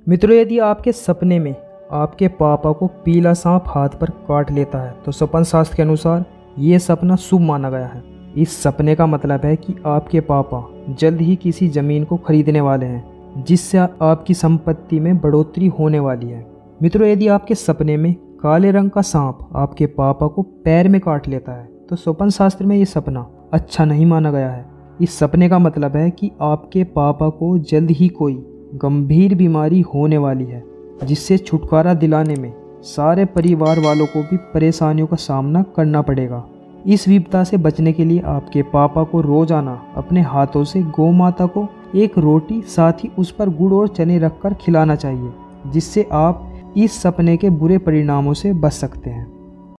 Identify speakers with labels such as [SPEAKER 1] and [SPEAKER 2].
[SPEAKER 1] मित्रों, यदि आपके सपने में आपके पापा को पीला सांप हाथ पर काट लेता है तो सपन शास्त्र के अनुसार ये सपना शुभ माना गया है। इस सपने का मतलब है कि आपके पापा जल्द ही किसी ज़मीन को खरीदने वाले हैं, जिससे आपकी संपत्ति में बढ़ोतरी होने वाली है। मित्रों, यदि आपके सपने में काले रंग का सांप आपके पापा को पैर में काट लेता है तो स्वपन शास्त्र में ये सपना अच्छा नहीं माना गया है। इस सपने का मतलब है कि आपके पापा को जल्द ही कोई गंभीर बीमारी होने वाली है, जिससे छुटकारा दिलाने में सारे परिवार वालों को भी परेशानियों का सामना करना पड़ेगा। इस विपदा से बचने के लिए आपके पापा को रोजाना अपने हाथों से गौ माता को एक रोटी साथ ही उस पर गुड़ और चने रखकर खिलाना चाहिए, जिससे आप इस सपने के बुरे परिणामों से बच सकते हैं।